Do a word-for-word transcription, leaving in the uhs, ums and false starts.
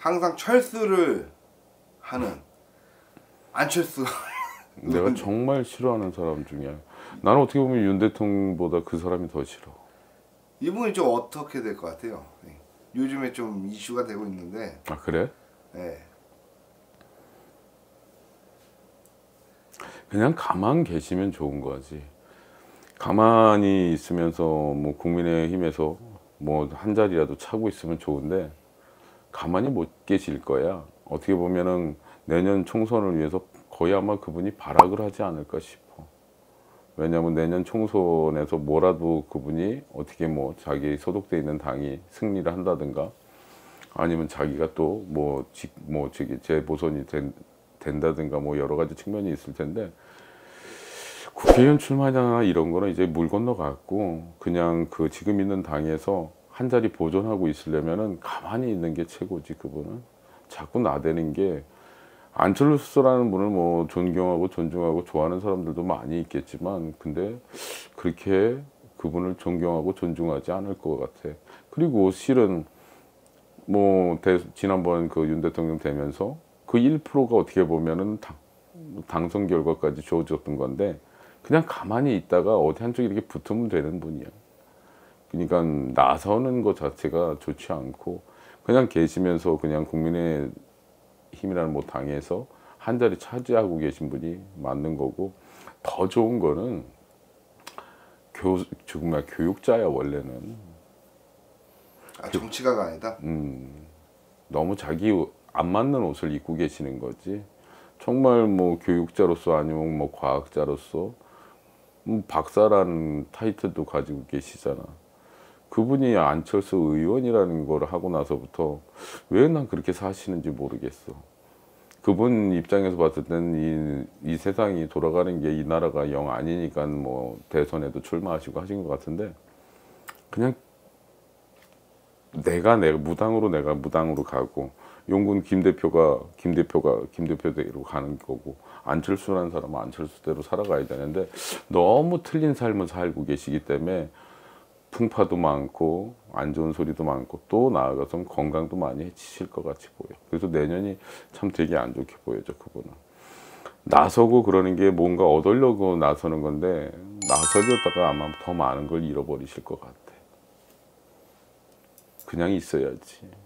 항상 철수를 하는 안철수. 내가 정말 싫어하는 사람 중이야. 나는 어떻게 보면 윤 대통령보다 그 사람이 더 싫어. 이분이 좀 어떻게 될 것 같아요? 요즘에 좀 이슈가 되고 있는데. 아 그래? 네. 그냥 가만 계시면 좋은 거지. 가만히 있으면서 뭐 국민의힘에서 뭐 한 자리라도 차고 있으면 좋은데 가만히 못 계실 거야. 어떻게 보면은 내년 총선을 위해서 거의 아마 그분이 발악을 하지 않을까 싶어. 왜냐하면 내년 총선에서 뭐라도 그분이 어떻게 뭐 자기 소속돼 있는 당이 승리를 한다든가 아니면 자기가 또 뭐 뭐 저기 재보선이 된, 된다든가 뭐 여러 가지 측면이 있을 텐데 국회의원 출마나 이런 거는 이제 물 건너갔고 그냥 그 지금 있는 당에서 한 자리 보존하고 있으려면은 가만히 있는 게 최고지. 그분은 자꾸 나대는 게 안철수라는 분을 뭐 존경하고 존중하고 좋아하는 사람들도 많이 있겠지만 근데 그렇게 그분을 존경하고 존중하지 않을 것 같아. 그리고 실은 뭐 대, 지난번 그 윤 대통령 되면서 그 일 퍼센트가 어떻게 보면은 당, 당선 결과까지 주어졌던 건데 그냥 가만히 있다가 어디 한쪽에 이렇게 붙으면 되는 분이야. 그러니까 나서는 것 자체가 좋지 않고 그냥 계시면서 그냥 국민의 힘이라는 뭐 당에서 한 자리 차지하고 계신 분이 맞는 거고 더 좋은 거는 교, 정말 교육자야 원래는. 아 정치가가 아니다? 음, 너무 자기 안 맞는 옷을 입고 계시는 거지. 정말 뭐 교육자로서 아니면 뭐 과학자로서 음, 박사라는 타이틀도 가지고 계시잖아. 그분이 안철수 의원이라는 걸 하고 나서부터 왜 난 그렇게 사시는지 모르겠어. 그분 입장에서 봤을 때는 이, 이 세상이 돌아가는 게 이 나라가 영 아니니까 뭐 대선에도 출마하시고 하신 것 같은데 그냥 내가 내가 무당으로 내가 무당으로 가고 용군 김 대표가 김 대표가 김 대표대로 가는 거고 안철수라는 사람은 안철수대로 살아가야 되는데 너무 틀린 삶을 살고 계시기 때문에 풍파도 많고 안 좋은 소리도 많고 또 나아가서 건강도 많이 해치실 것 같이 보여. 그래서 내년이 참 되게 안 좋게 보여져. 그분은 나서고 그러는 게 뭔가 얻으려고 나서는 건데 나서려다가 아마 더 많은 걸 잃어버리실 것 같아. 그냥 있어야지.